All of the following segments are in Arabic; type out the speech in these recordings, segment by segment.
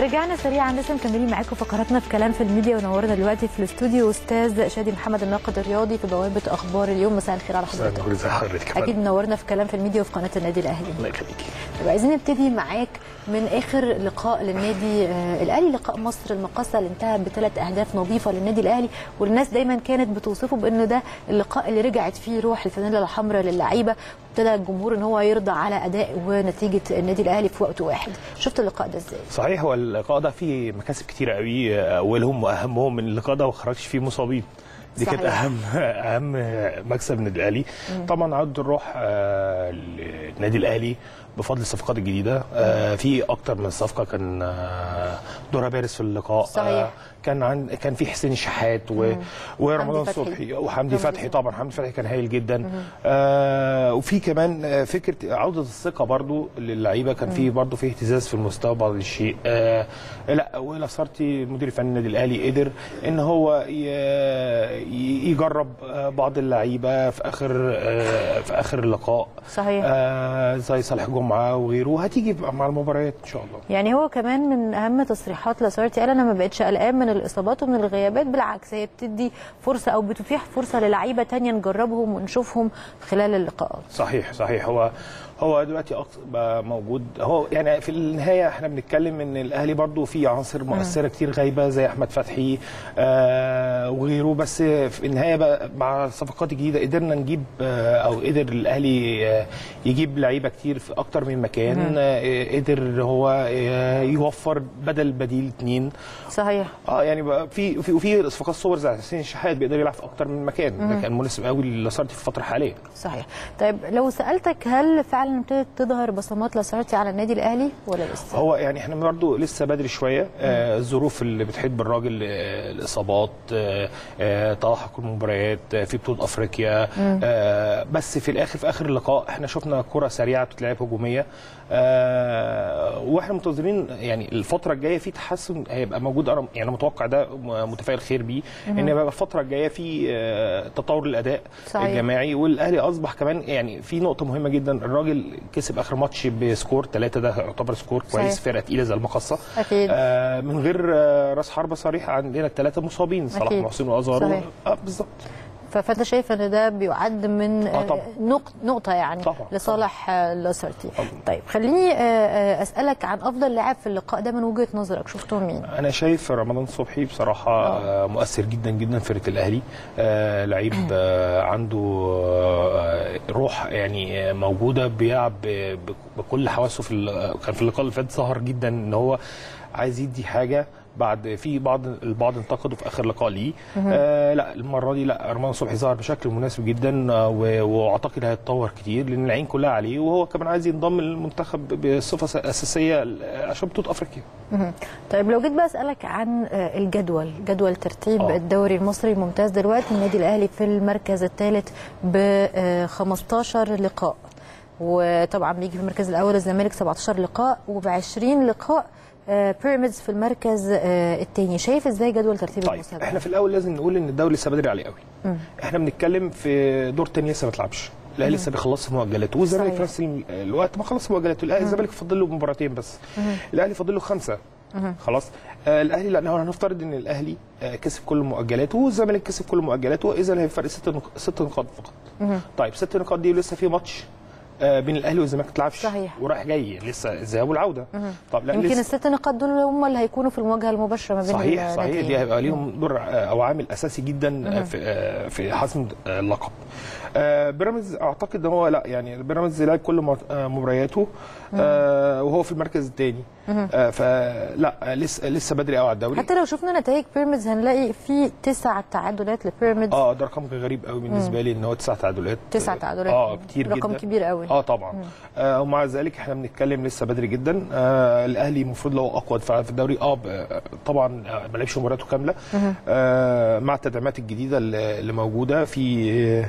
رجعنا سريعا لسه مكملين معاكم فقراتنا في كلام في الميديا، ونورنا دلوقتي في الاستوديو استاذ شادي محمد الناقد الرياضي في بوابه اخبار اليوم. مساء الخير على حضرتك. اكيد منورنا في كلام في الميديا وفي قناه النادي الاهلي. الله يخليكي. طب عايزين نبتدي معاك من اخر لقاء للنادي الاهلي، لقاء مصر المقاصه اللي انتهى ب3 أهداف نظيفه للنادي الاهلي، والناس دايما كانت بتوصفه بانه ده اللقاء اللي رجعت فيه روح الفانيلا الحمراء للعيبه، وابتدى الجمهور ان هو يرضى على اداء ونتيجه النادي الاهلي في وقت واحد. شفت اللقاء ده ازاي؟ صحيح، هو اللقاء ده فيه مكاسب كتيره قوي، اولهم واهمهم من اللقاء ده ما خرجش فيه مصابين. دي كانت اهم مكسب النادي الاهلي. طبعا عود الروح للنادي الاهلي بفضل الصفقات الجديده. في اكتر من صفقه كان دورها بارز في اللقاء. صحيح. كان في حسين الشحات ورمضان صبحي وحمدي فتحي. طبعا حمدي فتحي كان هايل جدا. وفي كمان فكره عوده الثقه برضو للعيبه، كان في برضو في اهتزاز في المستوى بعض الشيء. لا ولاسارتي المدير الفني النادي الاهلي قدر ان هو يجرب بعض اللعيبه في اخر اللقاء. صحيح. زي صالح جمعه وغيره، هتيجي مع المباريات ان شاء الله. يعني هو كمان من اهم تصريحات لاسارتي قال انا ما بقتش قلقان من الاصابات ومن الغيابات، بالعكس هي بتدي فرصه او بتتيح فرصه للعيبه ثانيه نجربهم ونشوفهم خلال اللقاءات. صحيح. هو دلوقتي بقى موجود. هو يعني في النهايه احنا بنتكلم ان الاهلي برضو في عناصر مؤثره كتير غايبه زي احمد فتحي وغيره، بس في النهايه بقى مع صفقات جديده قدرنا نجيب او قدر الاهلي يجيب لعيبه كتير في اكتر من مكان. قدر هو يوفر بديل 2. صحيح. يعني بقى في صفقات صور زي حسين الشحات بيقدر يلعب في اكتر من مكان. ده كان مناسب قوي لاسارتي في الفتره الحاليه. صحيح. طيب لو سالتك هل فعلا ابتدت تظهر بصمات لاسارتي على النادي الاهلي ولا لسه؟ هو يعني احنا برضه لسه بدري شويه. الظروف اللي بتحيط بالراجل، الاصابات، تلاحق المباريات في بطوله افريقيا. بس في اخر اللقاء احنا شفنا كره سريعه بتتلعب هجوميه. واحنا منتظرين يعني الفتره الجايه في تحسن هيبقى موجود. يعني انا متوقع ده، متفائل خير بيه ان يبقى الفتره الجايه في تطور الاداء. صحيح. الجماعي. والاهلي اصبح كمان يعني في نقطه مهمه جدا، الراجل كسب اخر ماتش بسكور 3، ده يعتبر سكور كويس. فرقه تقيله زي المقصه. اكيد. من غير راس حربه صريح، عندنا ال3 مصابين، صلاح محسن وازارو. بالظبط. فانت شايف ان ده بيعد من نقطه يعني طبعا. لصالح لاسارتي. طيب خليني اسالك عن افضل لاعب في اللقاء ده من وجهه نظرك، شفته مين؟ انا شايف رمضان صبحي بصراحه مؤثر جدا جدا في فرقه الاهلي. لعيب عنده روح يعني موجوده، بيلعب بكل حواسه. كان في اللقاء اللي فات ظهر جدا ان هو عايز يدي حاجه. في البعض انتقدوا في اخر لقاء ليه. لا المره دي لا، رمضان صبحي ظهر بشكل مناسب جدا، واعتقد هيتطور كتير لان العين كلها عليه، وهو كمان عايز ينضم للمنتخب بصفه اساسيه عشان بطوله افريقيا. طيب لو جيت بقى اسالك عن جدول ترتيب الدوري المصري الممتاز دلوقتي، النادي الاهلي في المركز الثالث ب 15 لقاء، وطبعا بيجي في المركز الاول الزمالك 17 لقاء، وب20 لقاء بيراميدز في المركز الثاني. شايف ازاي جدول ترتيب المسابقه؟ طيب احنا في الاول لازم نقول ان الدوري لسه بدري عليه قوي. احنا بنتكلم في دور تاني لسه ما اتلعبش. الاهلي لسه بيخلص مؤجلاته، والزمالك في نفس الوقت ما خلص مؤجلاته. الاهلي الزمالك فاضل له مباراتين بس. الاهلي فاضل له 5. خلاص. الاهلي لا، هنفترض ان الاهلي كسب كل مؤجلاته والزمالك كسب كل مؤجلاته، اذا هيفرق 6 نقاط فقط. طيب 6 نقاط دي لسه في ماتش بين الاهلي والزمالك ما تلعبش. صحيح. ورايح جاي لسه الذهاب والعوده. طب لا، يمكن ال6 نقاط دول هم اللي هيكونوا في المواجهه المباشره ما بين صحيح. دي هيبقى ليهم دور او عامل اساسي جدا في حسم اللقب. بيراميدز اعتقد ان هو لا، يعني بيراميدز لعب كل مبارياته وهو في المركز الثاني. فلا لسه بدري قوي على الدوري. حتى لو شفنا نتائج بيراميدز هنلاقي في 9 تعادلات لبيراميدز. ده رقم غريب قوي بالنسبه لي ان هو 9 تعادلات. 9 تعادلات كتير جدا، رقم كبير قوي. طبعا. ومع ذلك احنا بنتكلم لسه بدري جدا. الاهلي المفروض لو اقوى دفاع في الدوري. طبعا ما لعبش مباراته كامله. مع التدعيمات الجديده اللي موجوده في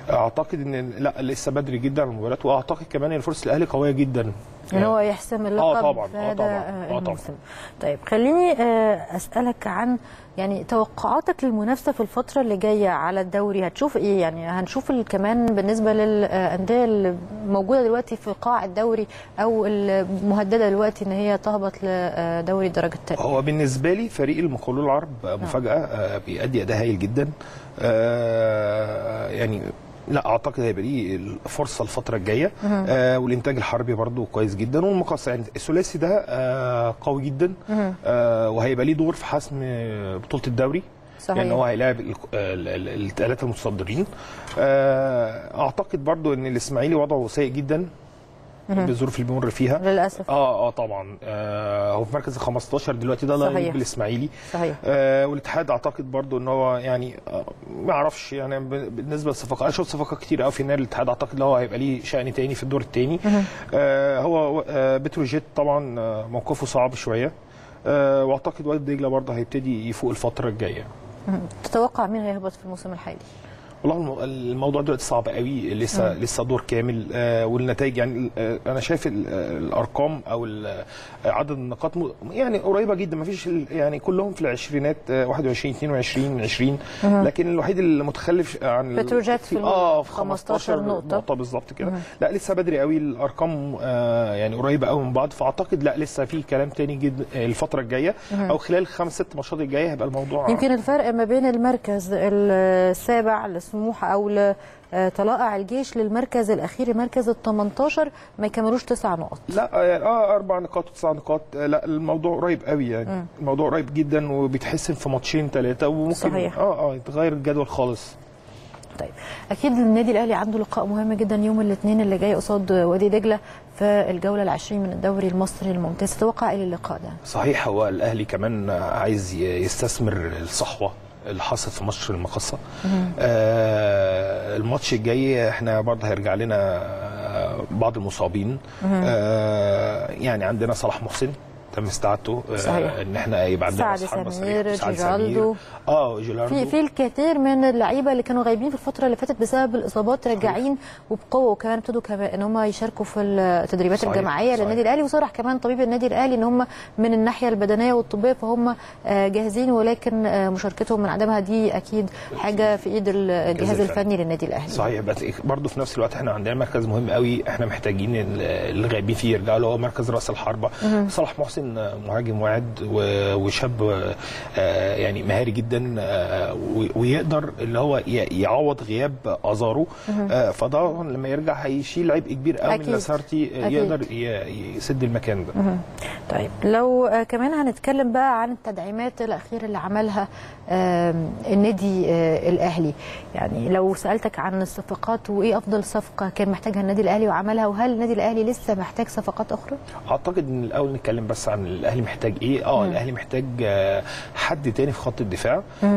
اعتقد ان لا لسه بدري جدا على المباريات، واعتقد كمان ان فرص الاهلي قويه جدا ان هو يحسم اللقب طبعا في هذا الموسم. طبعا. طيب خليني اسالك عن يعني توقعاتك للمنافسه في الفتره اللي جايه على الدوري، هتشوف ايه؟ يعني هنشوف كمان بالنسبه للانديه اللي موجوده دلوقتي في قاع الدوري او المهدده دلوقتي ان هي تهبط لدوري الدرجه الثانيه. هو بالنسبه لي فريق المقاولون العرب مفاجاه، بيأدي اداء هايل جدا، يعني لا اعتقد هيبقى ليه فرصه الفتره الجايه. والانتاج الحربي برضو كويس جدا، والمقص يعني الثلاثي ده قوي جدا، وهيبقى ليه دور في حسم بطوله الدوري. صحيح. يعني هو هيلاعب الثلاثه المتصدرين. اعتقد برضو ان الاسماعيلي وضعه سيء جدا بالظروف اللي بيمر فيها للاسف. طبعا. هو في مركز ال 15 دلوقتي، ده لا يليق بالاسماعيلي. صحيح. والاتحاد اعتقد برضو ان هو يعني ما اعرفش، يعني بالنسبه للصفقات انا شفت صفقات كتير قوي في نادي الاتحاد، اعتقد ان هو هيبقى ليه شأن تاني في الدور الثاني. هو بتروجيت طبعا موقفه صعب شويه، واعتقد وادي دجله برضه هيبتدي يفوق الفتره الجايه. تتوقع مين هيهبط في الموسم الحالي؟ والله الموضوع دلوقتي صعب قوي، لسه دور كامل، والنتائج يعني انا شايف الارقام او عدد النقاط يعني قريبه جدا، ما فيش يعني كلهم في العشرينات، 21 22 20. لكن الوحيد المتخلف عن بتروجيت في 15 نقطه بالظبط كده. لا لسه بدري قوي، الارقام يعني قريبه قوي من بعض، فاعتقد لا لسه في كلام تاني جدا الفتره الجايه، او خلال 5-6 ماتشات الجايه هيبقى الموضوع. يمكن الفرق ما بين المركز السابع سموحه او لطلائع الجيش للمركز الاخير المركز ال 18 ما يكملوش 9 نقط. لا يعني 4 نقاط و9 نقاط، لا الموضوع قريب قوي يعني. الموضوع قريب جدا، وبيتحسن في ماتشين 3، وممكن صحيح. يتغير الجدول خالص. طيب اكيد النادي الاهلي عنده لقاء مهم جدا يوم الاثنين اللي جاي قصاد وادي دجله في الجوله ال20 من الدوري المصري الممتاز، تتوقع ايه اللقاء ده؟ صحيح، هو الاهلي عايز يستثمر الصحوه اللي حصل في ماتش المقصه. الماتش الجاي احنا برضه هيرجع لنا بعض المصابين. يعني عندنا صلاح محسن تم استعادته، ان احنا يبقى عندنا سعد سمير، جيرالدو. جيرالدو في الكثير من اللعيبه اللي كانوا غايبين في الفتره اللي فاتت بسبب الاصابات راجعين وبقوه، وكمان ابتدوا ان هم يشاركوا في التدريبات الجماعيه للنادي الاهلي، وصرح كمان طبيب النادي الاهلي ان هم من الناحيه البدنيه والطبيه فهم جاهزين، ولكن مشاركتهم من عدمها دي اكيد حاجه في ايد الجهاز الفني للنادي الاهلي. صحيح، بس برضه في نفس الوقت احنا عندنا مركز مهم قوي احنا محتاجين اللي غايبين فيه يرجعوا له، هو مركز راس الحربه. صلاح محسن مهاجم واعد وشاب يعني مهاري جدا، ويقدر اللي هو يعوض غياب ازارو. فده لما يرجع هيشيل عبء كبير قوي من لاسارتي، يقدر يسد المكان ده. طيب لو كمان هنتكلم بقى عن التدعيمات الاخيره اللي عملها النادي الاهلي، يعني لو سالتك عن الصفقات وايه افضل صفقه كان محتاجها النادي الاهلي وعملها، وهل النادي الاهلي لسه محتاج صفقات اخرى؟ اعتقد ان الاول نتكلم بس عن الاهلي محتاج ايه. الاهلي محتاج حد تاني في خط الدفاع،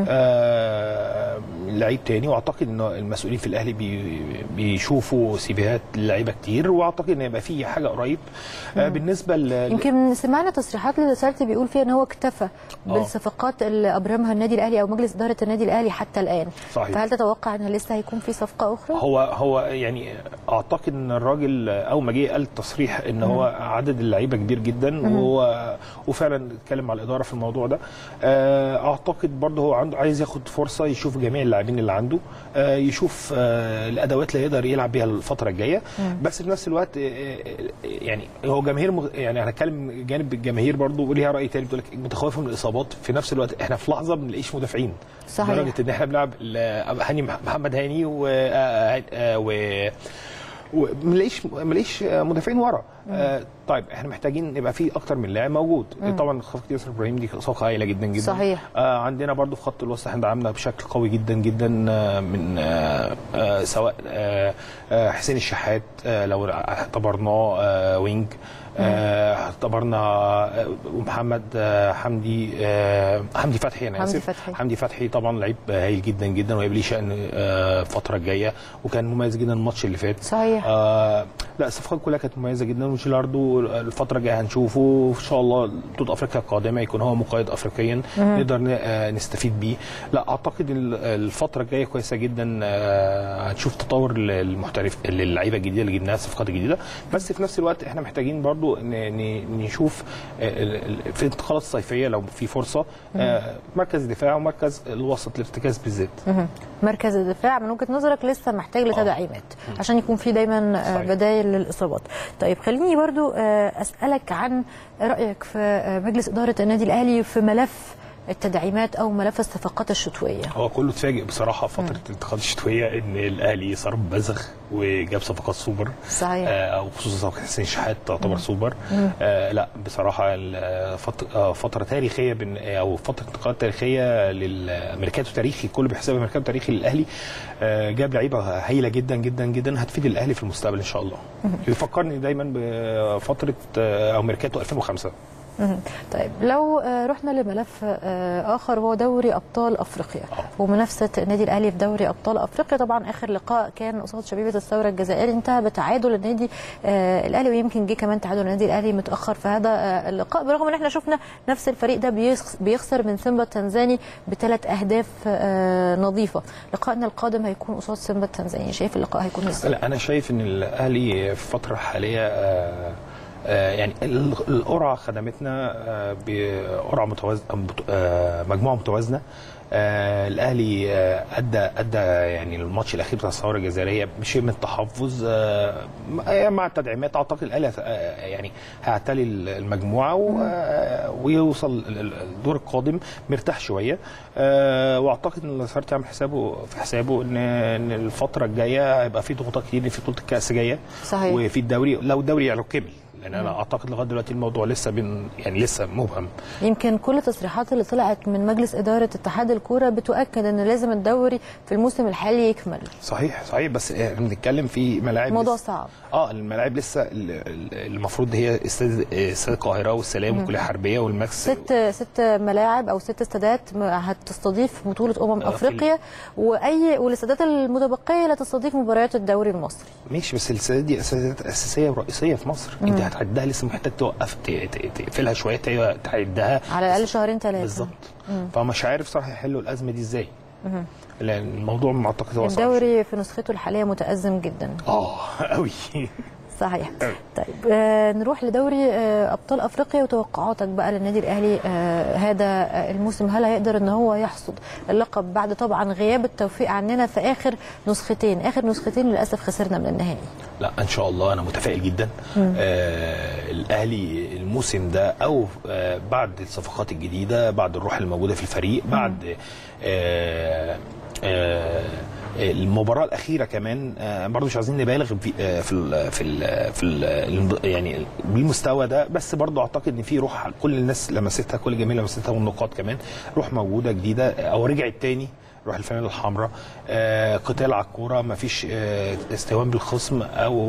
لعيب تاني، واعتقد ان المسؤولين في الاهلي بيشوفوا سيفيهات لعيبه كتير، واعتقد ان يبقى في حاجه قريب. بالنسبه يمكن سمعنا تصريحات لسارتي بيقول فيها ان هو اكتفى بالصفقات اللي ابرمها النادي الاهلي او مجلس اداره النادي الاهلي حتى الان. صحيح. فهل تتوقع ان لسه هيكون في صفقه اخرى؟ هو يعني اعتقد ان الراجل اول ما جه قال التصريح ان هو عدد اللعيبه كبير جدا، وفعلا اتكلم مع الاداره في الموضوع ده. اعتقد برضه هو عنده عايز ياخد فرصه يشوف جميع اللاعبين اللي عنده، يشوف الادوات اللي يقدر يلعب بيها الفتره الجايه. بس في نفس الوقت يعني هو جماهير يعني هنتكلم جانب الجماهير برضه وليها راي تاني، بتقول لك متخوفه من الاصابات. في نفس الوقت احنا في لحظه ما بنلاقيش مدافعين. صحيح. لدرجه ان احنا بنلعب محمد هاني وملاقيش مدافعين ورا. طيب احنا محتاجين يبقى في اكتر من لاعب موجود. طبعا صفقه ياسر ابراهيم دي صفقه هايله جدا جدا. صحيح. عندنا برضو في خط الوسط احنا دعمنا بشكل قوي جدا جدا من سواء حسين الشحات لو اعتبرناه وينج، اعتبرنا محمد حمدي فتحي. انا اسف، حمدي فتحي طبعا لعيب هايل جدا جدا، وهيبقى ليه شأن الفتره الجايه، وكان مميز جدا الماتش اللي فات. صحيح. لا الصفقات كلها كانت مميزه جدا، وجيلاردو الفتره الجايه هنشوفه ان شاء الله بطوله افريقيا القادمه يكون هو مقيد افريقيا نقدر نستفيد بيه. لا اعتقد الفتره الجايه كويسه جدا، هنشوف تطور للمحترف للعيبه الجديده اللي جبناها، الصفقات الجديده. بس في نفس الوقت احنا محتاجين برضو نشوف في الانتقالات الصيفيه لو في فرصه مركز دفاع ومركز الوسط الارتكاز بالذات. مركز الدفاع من وجهه نظرك لسه محتاج لتدعيمات عشان يكون في دايما صحيح. بدايل للاصابات. طيب خليني برضو اسالك عن رايك في مجلس اداره النادي الاهلي في ملف التدعيمات او ملف الصفقات الشتويه. هو كله اتفاجئ بصراحه فتره الانتقالات الشتويه ان الاهلي صرف بذخ وجاب صفقات سوبر. صحيح. او خصوصا صفقه حسين شحات تعتبر سوبر. لا بصراحه فتره تاريخيه او فتره انتقالات تاريخيه للميركاتو تاريخي، كله بيحسبها ميركاتو تاريخي للاهلي. جاب لعيبه هايله جدا جدا جدا هتفيد الاهلي في المستقبل ان شاء الله. بيفكرني دايما بفتره او ميركاتو 2005. طيب لو رحنا لملف اخر وهو دوري ابطال افريقيا ومنافسه النادي الاهلي في دوري ابطال افريقيا، طبعا اخر لقاء كان قصاد شبيبه الثوره الجزائري انتهى بتعادل النادي الاهلي، ويمكن جه كمان تعادل النادي الاهلي متاخر في هذا اللقاء، برغم ان احنا شفنا نفس الفريق ده بيخسر من سيمبا التنزاني ب3 أهداف نظيفه. لقائنا القادم هيكون قصاد سيمبا التنزاني، شايف اللقاء هيكون ازاي؟ لا انا شايف ان الاهلي في الفتره الحاليه يعني القرعه خدمتنا بقرعه متوازنه، مجموعه متوازنه. الاهلي ادى يعني الماتش الاخير بتاع الثوره الجزائريه بشيء من التحفظ مع التدعيمات. اعتقد الاهلي يعني هيعتلي المجموعه ويوصل الدور القادم مرتاح شويه. واعتقد ان لاسارتي عامل حسابه ان الفتره الجايه هيبقى في ضغوطات كتير في بطوله الكاس جايه. صحيح. وفي الدوري لو الدوري يعني كمل، لان انا اعتقد لغايه دلوقتي الموضوع لسه يعني لسه مبهم. يمكن كل التصريحات اللي طلعت من مجلس اداره اتحاد الكوره بتؤكد ان لازم الدوري في الموسم الحالي يكمل. صحيح بس بنتكلم في ملاعب موضوع صعب. الملاعب لسه المفروض هي استاد القاهره والسلام والكليه الحربيه والماكس. ست ملاعب او 6 استادات هتستضيف بطوله افريقيا، والاستادات المتبقيه لا تستضيف مباريات الدوري المصري. ماشي، بس الاستادات دي استادات اساسيه ورئيسيه في مصر. انت هتعدها لسه محتاج توقف تقفلها شويه، تعدها على الاقل 2-3 بالظبط. فمش عارف صراحه يحلوا الازمه دي ازاي، لان الموضوع معتقد هو صعب. الدوري في نسخته الحاليه متازم جدا قوي. صحيح. طيب نروح لدوري ابطال افريقيا وتوقعاتك بقى للنادي الاهلي هذا الموسم، هل هيقدر ان هو يحصد اللقب بعد طبعا غياب التوفيق عننا في اخر نسختين للاسف خسرنا من النهائي؟ لا ان شاء الله انا متفائل جدا. الاهلي الموسم ده او بعد الصفقات الجديده، بعد الروح الموجوده في الفريق، بعد المباراه الاخيره كمان برضه مش عايزين نبالغ في يعني بالمستوى ده، بس برضه اعتقد ان في روح كل الناس لمستها، كل الجماهير لمستها، والنقاط كمان روح موجوده جديده او رجعت تاني، روح الفانيلا الحمراء. قتال على الكوره، ما فيش استهوان بالخصم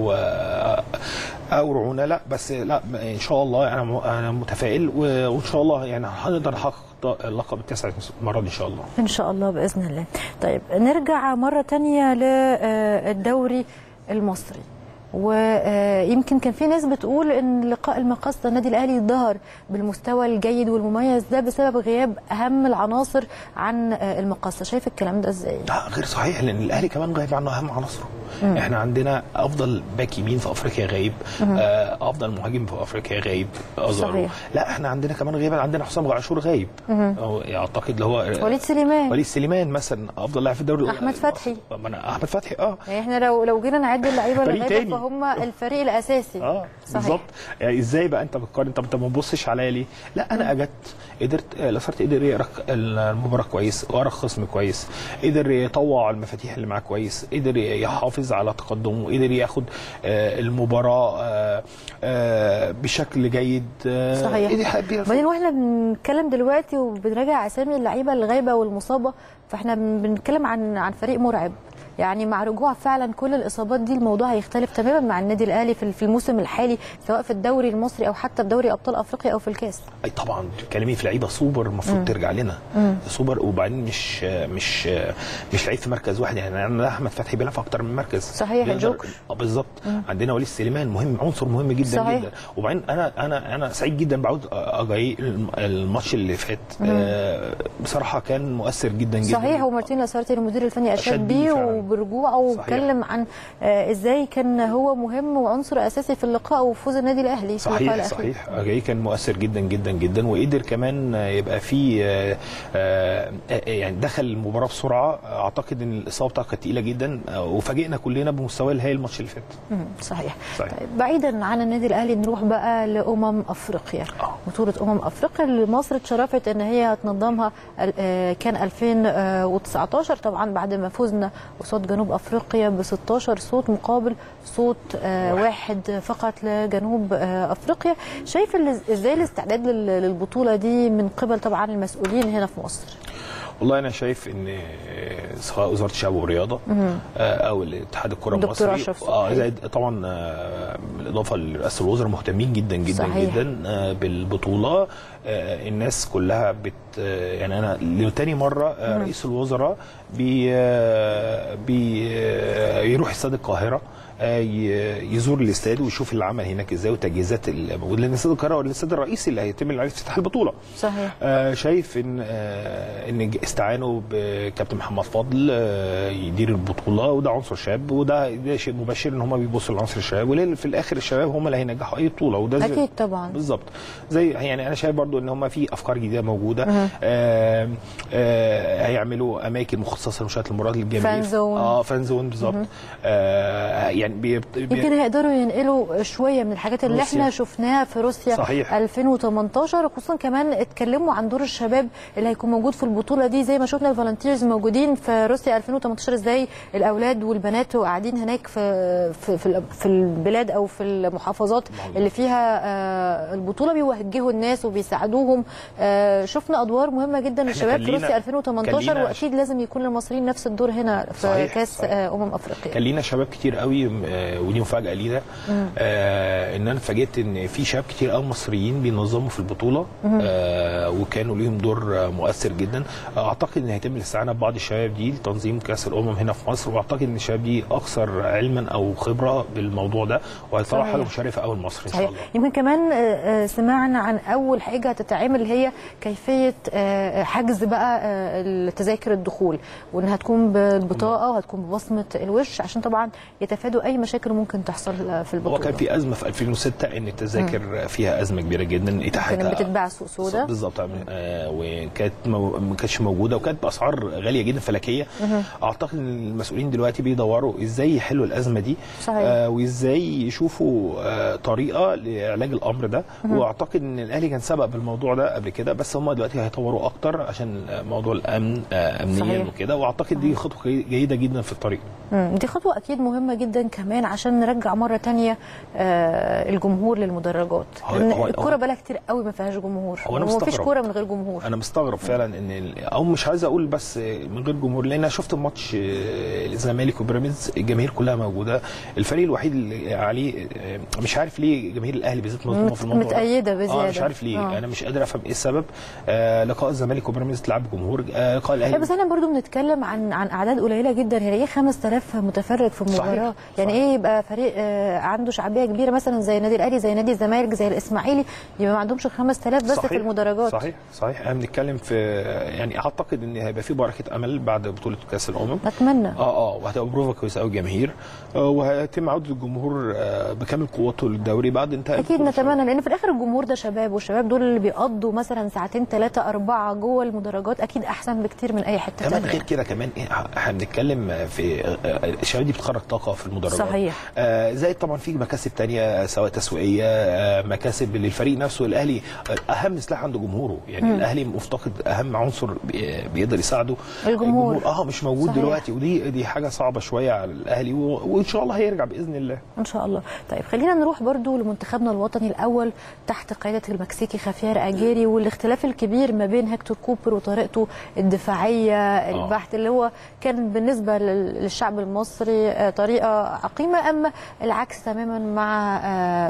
او رعونه، لا بس لا ان شاء الله انا متفائل، وان شاء الله يعني هنقدر نحقق اللقب التاسع المره دي ان شاء الله. ان شاء الله باذن الله. طيب نرجع مره ثانيه للدوري المصري، ويمكن كان في ناس بتقول ان لقاء المقصه النادي الاهلي ظهر بالمستوى الجيد والمميز ده بسبب غياب اهم العناصر عن المقصه، شايف الكلام ده ازاي؟ لا غير صحيح، لان الاهلي كمان غايب عنه اهم عناصره. احنا عندنا افضل باك يمين في افريقيا غايب، افضل مهاجم في افريقيا غايب ازارو. لا احنا عندنا كمان غياب، عندنا حسام عاشور غايب، اعتقد اللي هو وليد سليمان مثلا افضل لاعب في الدوري. احمد فتحي يعني احنا لو جينا نعد اللعيبه اللي غايبه فهم الفريق الاساسي. بالظبط. يعني ازاي بقى انت بتقارن؟ انت ما تبصش عليا ليه؟ لا انا لاسارتي قدر يقرا المباراه كويس، وقرا الخصم كويس، قدر يطوع المفاتيح اللي معاه كويس، قدر يحافظ على تقدمه، قدر ياخد المباراه بشكل جيد. صحيح. بعدين واحنا بنتكلم دلوقتي وبنراجع اسامي اللعيبه الغايبه والمصابه، فاحنا بنتكلم عن فريق مرعب، يعني مع رجوع فعلا كل الاصابات دي الموضوع هيختلف تماما مع النادي الاهلي في الموسم الحالي، سواء في الدوري المصري او حتى في دوري ابطال افريقيا او في الكاس. اي طبعا بتتكلمي في لعيبه سوبر المفروض ترجع لنا سوبر، وبعدين مش لعيب في مركز واحد، يعني عندنا احمد فتحي بيلعب في اكتر من مركز. صحيح، الجوكر بالظبط. عندنا وليد سليمان مهم، عنصر مهم جدا. صحيح. جدا. وبعدين انا سعيد جدا بعود اجاي الماتش اللي فات. بصراحه كان مؤثر جدا جدا. صحيح. ومارتين لاسارتي المدير الفني اشاد بيه وبرجوعه، واتكلم عن ازاي كان هو مهم وعنصر اساسي في اللقاء وفوز النادي الاهلي. صحيح اجاي كان مؤثر جدا جدا جدا، وقدر كمان يبقى في يعني دخل المباراه بسرعه. اعتقد ان الاصابه بتاعته كانت تقيله جدا، وفاجئنا كلنا بمستواه الهائل الماتش اللي فات. صحيح. طيب بعيدا عن النادي الاهلي نروح بقى لامم افريقيا. بطوله صفر اللي مصر اتشرفت ان هي هتنظمها كان 2019 طبعا بعد ما فزنا قصاد جنوب افريقيا ب 16 صوت مقابل صوت واحد فقط لجنوب افريقيا. شايف ازاي الاستعداد للبطوله دي من قبل طبعا المسؤولين هنا في مصر؟ والله انا شايف ان سواء وزاره الشباب والرياضه او الاتحاد الكره المصري زائد طبعا بالاضافه لرئاسه الوزراء مهتمين جدا جدا صحيح. جدا بالبطوله. الناس كلها يعني انا لتاني مره رئيس الوزراء بيروح استاد القاهره يزور الاستاد ويشوف العمل هناك ازاي والتجهيزات الموجوده، لان استاد القاهره هو الاستاد الرئيسي اللي هيتم عليه افتتاح البطوله. صحيح. شايف ان استعانوا بكابتن محمد فضل يدير البطوله، وده عنصر شاب، وده شيء مبشر ان هم بيبصوا لعنصر الشباب، ولان في الاخر الشباب هم اللي هينجحوا اي بطوله، وده اكيد طبعا بالظبط. زي يعني انا شايف برضو ان هم في افكار جديده موجوده. هيعملوا اماكن مخصصه لمشاهده المباريات للجماهير. فان زون بالظبط. يعني يمكن هيقدروا ينقلوا شويه من الحاجات اللي احنا شفناها في روسيا. صحيح. 2018، خصوصا كمان اتكلموا عن دور الشباب اللي هيكون موجود في البطوله دي، زي ما شفنا الفولنتيرز موجودين في روسيا 2018، ازاي الاولاد والبنات قاعدين هناك في البلاد او في المحافظات اللي فيها البطوله بيوجهوا الناس وبيساعدوهم. شفنا ادوار مهمه جدا للشباب في روسيا 2018، واكيد لازم يكون للمصريين نفس الدور هنا في صحيح. كاس افريقيا. كان لينا شباب كتير قوي، ودي مفاجاه لينا ان انا اتفاجئت ان في شباب كتير قوي مصريين بينظموا في البطوله، وكانوا ليهم دور مؤثر جدا. اعتقد ان هيتم الاستعانه ببعض الشباب دي لتنظيم كاس الامم هنا في مصر، واعتقد ان الشباب دي اكثر علما او خبره بالموضوع ده، وهيطلعوا حاجه مشرفه قوي لمصر ان شاء الله. يمكن كمان سمعنا عن اول حاجه هتتعمل هي كيفيه حجز بقى التذاكر الدخول، وانها تكون بالبطاقه وهتكون ببصمه الوش، عشان طبعا يتفادوا اي مشاكل ممكن تحصل في البطوله. هو كان في ازمه في 2006 ان التذاكر فيها ازمه كبيره جدا، اتاحتها كانت بتتباع سوق سودا بالظبط، وكانت ما كانتش موجوده، وكانت باسعار غاليه جدا فلكيه. اعتقد ان المسؤولين دلوقتي بيدوروا ازاي يحلوا الازمه دي. صحيح. وازاي يشوفوا طريقه لعلاج الامر ده. واعتقد ان الاهلي كان سبق بالموضوع ده قبل كده، بس هم دلوقتي هيطوروا اكتر عشان موضوع الامن امنيا وكده، واعتقد دي خطوه جيده جدا في الطريق. دي خطوه اكيد مهمه جدا كمان عشان نرجع مره ثانيه الجمهور للمدرجات. الكوره بقى لها كتير قوي ما فيهاش جمهور، وما فيش كوره من غير جمهور. انا مستغرب فعلا ان او مش عايز اقول بس من غير جمهور، لان انا شفت ماتش الزمالك وبيراميدز الجماهير كلها موجوده. الفريق الوحيد اللي عليه مش عارف ليه جماهير الاهلي بالذات مظلومه في الموضوع متأيده بزياده. مش عارف ليه. انا مش قادر افهم ايه السبب. لقاء الزمالك وبيراميدز تلعب جمهور، لقاء الاهلي بس انا برضو بنتكلم عن اعداد قليله جدا. يعني ايه 5000 متفرج في المباراه؟ يعني ايه يبقى فريق عنده شعبيه كبيره مثلا زي النادي الاهلي، زي نادي الزمالك، زي الاسماعيلي، يبقى ما عندهمش 5000 بس في المدرجات؟ صحيح. احنا بنتكلم في يعني اعتقد ان هيبقى في بركه امل بعد بطوله كاس الامم. اتمنى. وهتبقى بروفه كويسه قوي الجماهير، وهيتم عوده الجمهور بكامل قوته للدوري بعد انتهاء. اكيد نتمنى، لان في الاخر الجمهور ده شباب، والشباب دول اللي بيقضوا مثلا ساعتين 3 4 جوه المدرجات اكيد احسن بكتير من اي حته ثانيه. كمان غير كده كمان احنا بنتكلم في الشباب دي بتخرج طاقه في المدرجات. درجات. صحيح. زائد طبعا في مكاسب تانية سواء تسويقيه، مكاسب للفريق نفسه. الاهلي اهم سلاح عنده جمهوره، يعني الاهلي مفتقد اهم عنصر بيقدر يساعده الجمهور. مش موجود. صحيح. دلوقتي ودي حاجه صعبه شويه على الاهلي، وان شاء الله هيرجع باذن الله ان شاء الله. طيب خلينا نروح برضو لمنتخبنا الوطني الاول تحت قياده المكسيكي خافير اجيري، والاختلاف الكبير ما بين هيكتور كوبر وطريقته الدفاعيه البحت اللي هو كان بالنسبه للشعب المصري طريقه عقيمه، اما العكس تماما مع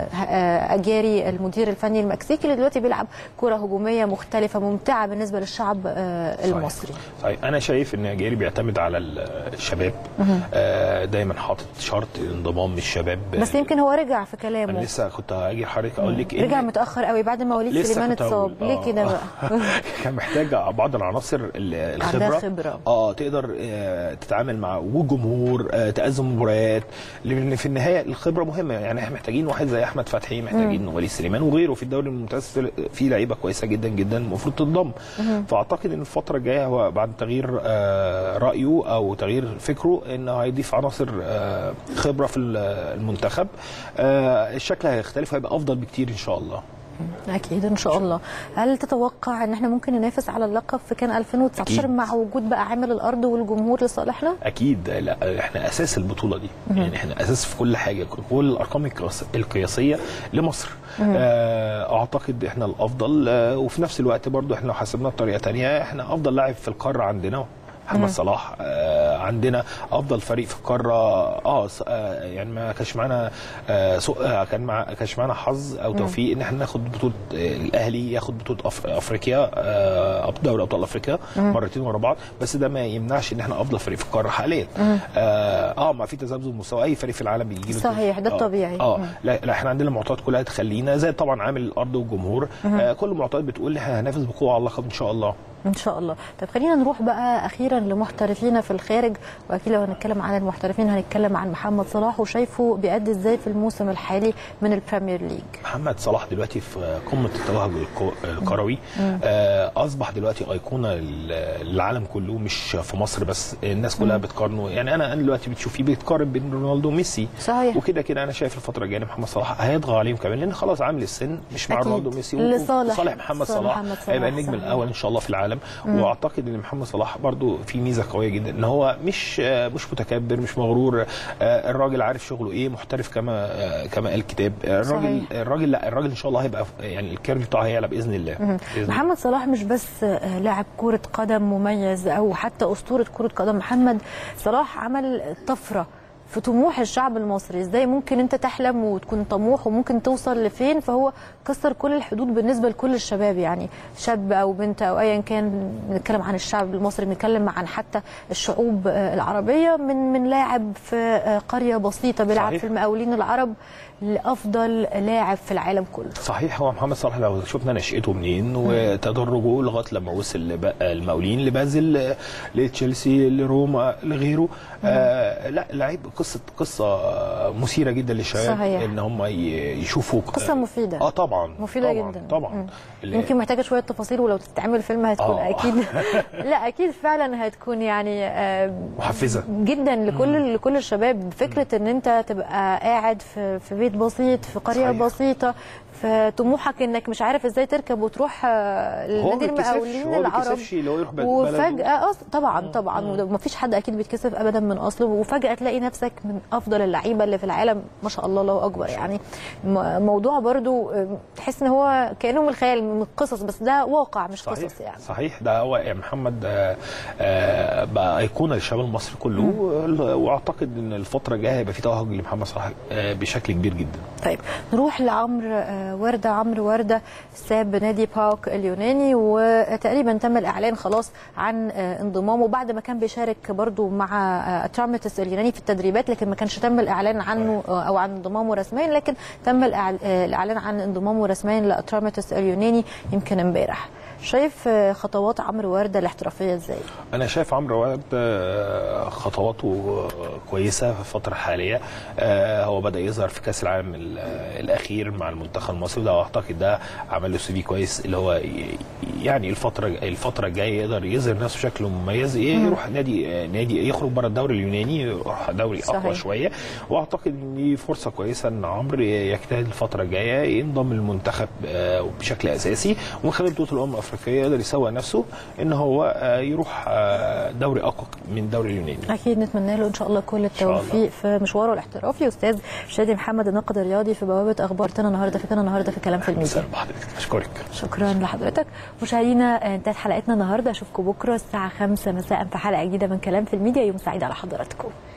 اجيري المدير الفني المكسيكي اللي دلوقتي بيلعب كره هجوميه مختلفه ممتعه بالنسبه للشعب المصري. صحيح. انا شايف ان اجيري بيعتمد على الشباب، دايما حاطط شرط انضمام الشباب. بس يمكن هو رجع في كلامه. انا لسه كنت هاجي لحضرتك اقول لك رجع متاخر قوي بعد ما وليد سليمان اتصاب. ليه كده بقى؟ كان محتاج بعض العناصر الخبره تقدر تتعامل مع وجود جمهور، تأزم مباريات، لان في النهايه الخبره مهمه. يعني احنا محتاجين واحد زي احمد فتحي، محتاجين وليد سليمان وغيره في الدوري الممتاز، في لعيبه كويسه جدا جدا المفروض تنضم. فاعتقد ان الفتره الجايه هو بعد تغيير رايه او تغيير فكره انه هيضيف عناصر خبره في المنتخب، الشكل هيختلف، هيبقى افضل بكتير ان شاء الله. اكيد ان شاء الله. هل تتوقع ان احنا ممكن ننافس على اللقب في كان 2019 أكيد. مع وجود بقى عامل الارض والجمهور لصالحنا؟ اكيد. لا احنا اساس البطوله دي، يعني احنا اساس في كل حاجه، كل الارقام القياسيه لمصر. اعتقد احنا الافضل، وفي نفس الوقت برضو احنا لو حسبناها بطريقه ثانيه احنا افضل لاعب في القاره عندنا محمد صلاح. عندنا افضل فريق في القاره. يعني ما كانش معانا كانش معانا حظ او توفيق ان احنا ناخد بطوله، الاهلي ياخد بطوله افريقيا، دوري ابطال افريقيا مرتين ورا بعض، بس ده ما يمنعش ان احنا افضل فريق في القاره حاليا. ما في تذبذب مستوى اي فريق في العالم بيجي له. صحيح، ده الطبيعي. لا احنا عندنا المعطيات كلها تخلينا، زي طبعا عامل الارض والجمهور. كل المعطيات بتقول احنا هننافس بقوه على اللقب ان شاء الله. ان شاء الله. طب خلينا نروح بقى اخيرا لمحترفين في الخارج، واكيد لو هنتكلم عن المحترفين هنتكلم عن محمد صلاح، وشايفه بيأدي ازاي في الموسم الحالي من البريمير ليج. محمد صلاح دلوقتي في قمه التوهج الكروي، اصبح دلوقتي ايقونه للعالم كله، مش في مصر بس، الناس كلها بتقارنه. يعني انا دلوقتي بتشوفيه بيتقارن بين رونالدو وميسي. صحيح. وكده انا شايف الفتره الجايه محمد صلاح هيطغى عليهم كمان، لان خلاص عامل السن مش مع رونالدو وميسي، لصالح محمد صلاح هيبقى النجم الاول ان شاء الله في العالم. واعتقد ان محمد صلاح برضو في ميزه قويه جدا، ان هو مش متكبر، مش مغرور. الراجل عارف شغله ايه، محترف كما قال الكتاب. الراجل ان شاء الله هيبقى يعني الكيرف بتاعه هيعلى باذن الله. محمد صلاح مش بس لاعب كره قدم مميز او حتى اسطوره كره قدم، محمد صلاح عمل طفره في طموح الشعب المصري. ازاي ممكن انت تحلم وتكون طموح وممكن توصل لفين؟ فهو كسر كل الحدود بالنسبه لكل الشباب، يعني شاب او بنت او ايا كان. بنتكلم عن الشعب المصري، بنتكلم عن حتى الشعوب العربيه، من لاعب في قريه بسيطه بيلعب في المقاولين العرب لافضل لاعب في العالم كله. صحيح. هو محمد صلاح لو شفنا نشأته منين وتدرجه لغايه لما وصل المقاولين لبازل لتشيلسي لروما لغيره، لا لعيب قصه مثيره جدا للشباب ان هم يشوفوا قصه مفيده. طبعا مفيده جدا طبعا. يمكن محتاجه شويه تفاصيل، ولو تتعمل فيلم هتكون اكيد لا اكيد فعلا هتكون يعني محفزه جدا لكل الشباب. فكره ان انت تبقى قاعد في بيت بسيط في قريه بسيطه، فطموحك انك مش عارف ازاي تركب وتروح لنادي المقاولين العرب، وفجاه طبعا ومفيش حد اكيد بيتكسف ابدا من اصله، وفجاه تلاقي نفسك من افضل اللعيبه اللي في العالم، ما شاء الله الله اكبر. يعني موضوع برضو تحس ان هو كانه من الخيال، من القصص، بس ده واقع مش قصص يعني. صحيح. ده هو يعني محمد بقى ايقونه للشباب المصري كله، واعتقد ان الفتره الجايه هيبقى في توهج لمحمد صلاح بشكل كبير جدا. طيب نروح عمرو ورده ساب نادي باوك اليوناني، وتقريبا تم الاعلان خلاص عن انضمامه بعد ما كان بيشارك برضو مع اتراميتس اليوناني في التدريبات، لكن ما كانش تم الاعلان عنه او عن انضمامه رسميا، لكن تم الاعلان عن انضمامه رسميا لاتراميتس اليوناني يمكن امبارح. شايف خطوات عمرو ورده الاحترافيه ازاي؟ انا شايف عمرو ورده خطواته كويسه في الفتره الحاليه. هو بدا يظهر في كاس العالم الاخير مع المنتخب المصري، وده اعتقد ده عمل له CV كويس، اللي هو يعني الفتره الجايه يقدر يظهر نفسه بشكل مميز، يروح نادي يخرج بره الدوري اليوناني، يروح دوري اقوى شويه. واعتقد ان دي فرصه كويسه ان عمرو يجتهد الفتره الجايه ينضم للمنتخب بشكل اساسي، ومن خلال بطوله الامم الافريقيه يقدر يسوق نفسه ان هو يروح دوري اقوى من الدوري اليوناني. اكيد نتمنى له ان شاء الله كل التوفيق في مشواره الاحترافي. استاذ شادي محمد، الناقد الرياضي في بوابه اخبارنا النهارده في كلام في الميديا. اشكرك. شكرا لحضرتك. مشاهدينا انتهت حلقتنا النهارده، اشوفكم بكره الساعه 5 مساء في حلقه جديده من كلام في الميديا. يوم سعيد على حضراتكم.